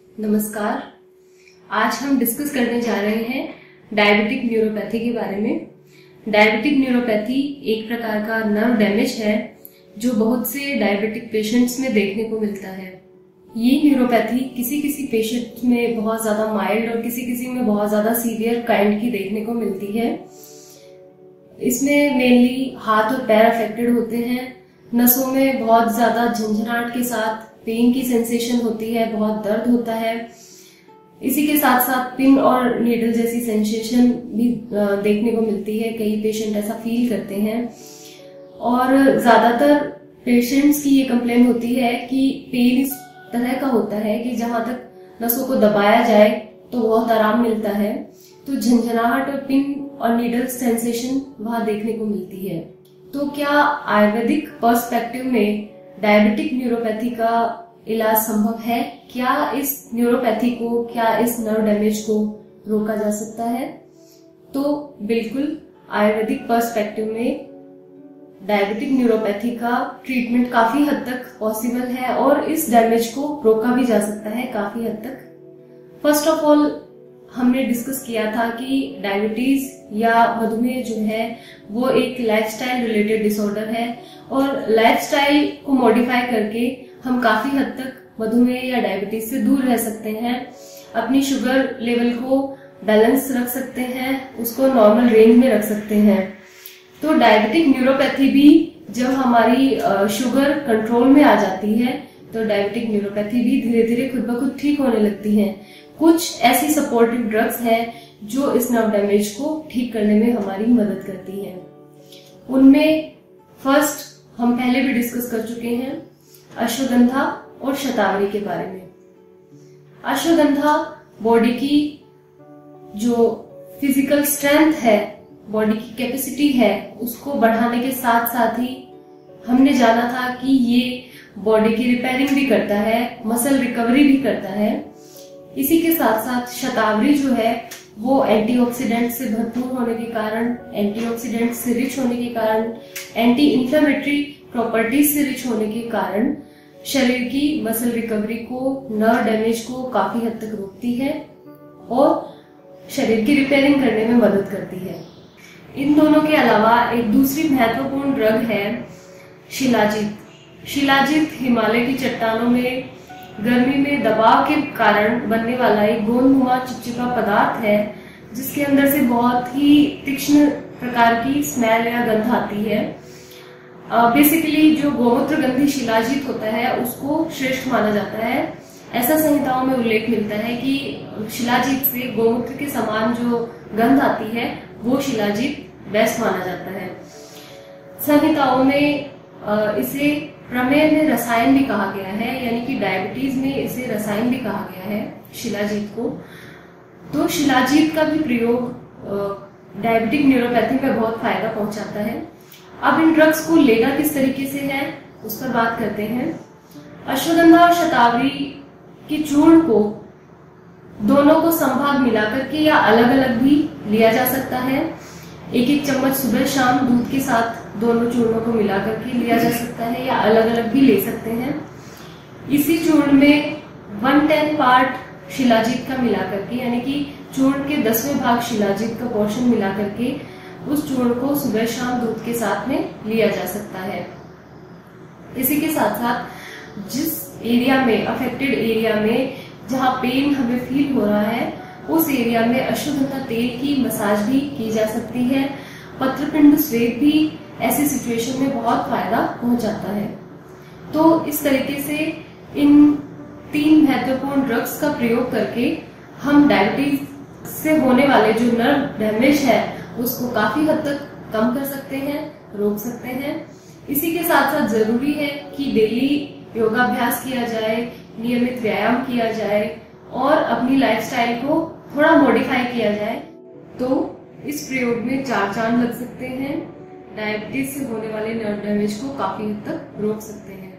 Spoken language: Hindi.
नमस्कार। आज हम डिस्कस करने जा रहे हैं डायबिटिक न्यूरोपैथी के बारे में। डायबिटिक न्यूरोपैथी एक प्रकार का नर्व डैमेज है जो बहुत से डायबिटिक पेशेंट्स में देखने को मिलता है। ये न्यूरोपैथी किसी किसी पेशेंट में बहुत ज्यादा माइल्ड और किसी किसी में बहुत ज्यादा सीवियर काइंड की देखने को मिलती है। इसमें मेनली हाथ और पैर अफेक्टेड होते हैं। नसों में बहुत ज्यादा झंझनाहट के साथ पेन की सेंसेशन होती है, बहुत दर्द होता है। इसी के साथ साथ पिन और नीडल जैसी सेंसेशन भी देखने को मिलती है। कई पेशेंट ऐसा फील करते हैं और ज्यादातर पेशेंट्स की ये कंप्लेन होती है कि पेन इस तरह का होता है कि जहां तक नसों को दबाया जाए तो बहुत आराम मिलता है, तो झंझनाहट और पिन और नीडल सेंसेशन वहां देखने को मिलती है। तो क्या आयुर्वेदिक पर्सपेक्टिव में डायबिटिक न्यूरोपैथी का इलाज संभव है? क्या इस न्यूरोपैथी को, क्या इस नर्व डैमेज को रोका जा सकता है? तो बिल्कुल आयुर्वेदिक पर्सपेक्टिव में डायबिटिक न्यूरोपैथी का ट्रीटमेंट काफी हद तक पॉसिबल है और इस डैमेज को रोका भी जा सकता है काफी हद तक। फर्स्ट ऑफ ऑल हमने डिस्कस किया था कि डायबिटीज या मधुमेह जो है वो एक लाइफस्टाइल रिलेटेड डिसऑर्डर है और लाइफस्टाइल को मॉडिफाई करके हम काफी हद तक मधुमेह या डायबिटीज से दूर रह सकते हैं। अपनी शुगर लेवल को बैलेंस रख सकते हैं, उसको नॉर्मल रेंज में रख सकते हैं। तो डायबिटिक न्यूरोपैथी भी जब हमारी शुगर कंट्रोल में आ जाती है तो डायबिटिक न्यूरोपैथी भी धीरे धीरे खुद ब खुद ठीक होने लगती है। कुछ ऐसी सपोर्टिव ड्रग्स हैं जो इस नर्व डैमेज को ठीक करने में हमारी मदद करती हैं। उनमें फर्स्ट हम पहले भी डिस्कस कर चुके हैं अश्वगंधा और शतावरी के बारे में। अश्वगंधा बॉडी की जो फिजिकल स्ट्रेंथ है, बॉडी की कैपेसिटी है, उसको बढ़ाने के साथ साथ ही हमने जाना था कि ये बॉडी की रिपेयरिंग भी करता है, मसल रिकवरी भी करता है। इसी के साथ साथ शतावरी जो है वो एंटीऑक्सीडेंट से भरपूर होने के कारण, एंटीऑक्सीडेंट से रिच होने के कारण, एंटी इंफ्लेमेटरी प्रॉपर्टीज से रिच होने के कारण शरीर की मसल रिकवरी को, नर्व डैमेज को काफी हद तक रोकती है और शरीर की रिपेयरिंग करने में मदद करती है। इन दोनों के अलावा एक दूसरी महत्वपूर्ण ड्रग है शिलाजीत। शिलाजीत हिमालय की चट्टानों में गर्मी में दबाव के कारण बनने वाला एक गोंदनुमा चिपचिपा पदार्थ है जिसके अंदर से बहुत ही तीक्ष्ण प्रकार की स्मेल या गंध आती है। बेसिकली जो गोमूत्र गंधी शिलाजीत होता है उसको श्रेष्ठ माना जाता है। ऐसा संहिताओं में उल्लेख मिलता है कि शिलाजीत से गोमूत्र के समान जो गंध आती है वो शिलाजीत बेस्ट माना जाता है। संहिताओं में इसे प्रमेय में रसायन भी कहा गया है, यानी कि डायबिटीज में इसे रसायन भी कहा गया है शिलाजीत को। तो शिलाजीत का भी प्रयोग डायबिटिक न्यूरोपैथी में बहुत फायदा पहुंचाता है। अब इन ड्रग्स को लेना किस तरीके से है उस पर बात करते हैं। अश्वगंधा और शतावरी के चूर्ण को दोनों को संभाग मिलाकर के या अलग अलग भी लिया जा सकता है। एक एक चम्मच सुबह शाम दूध के साथ दोनों चूर्णों को मिला करके लिया जा सकता है या अलग अलग भी ले सकते हैं। इसी चूर्ण में 1/10 पार्ट शिलाजीत का मिला करके, यानी कि चूर्ण के 10वें भाग शिलाजीत का पोर्शन मिला करके उस चूर्ण को सुबह शाम दूध के साथ में लिया जा सकता है। इसी के साथ साथ जिस एरिया में, अफेक्टेड एरिया में जहाँ पेन हमें फील हो रहा है उस एरिया में अश्वगंधा तेल की मसाज भी की जा सकती है। पत्रपिंड स्वेद भी ऐसी सिचुएशन में बहुत फायदा पहुंचाता है। तो इस तरीके से इन 3 महत्वपूर्ण ड्रग्स का प्रयोग करके हम डायबिटीज से होने वाले जो नर्व डैमेज है उसको काफी हद तक कम कर सकते हैं, रोक सकते हैं। इसी के साथ साथ जरूरी है कि डेली योगाभ्यास किया जाए, नियमित व्यायाम किया जाए और अपनी लाइफस्टाइल को थोड़ा मॉडिफाई किया जाए तो इस प्रयोग में 4 चांद लग सकते हैं। डायबिटीज से होने वाले नर्व डैमेज को काफी हद तक रोक सकते हैं।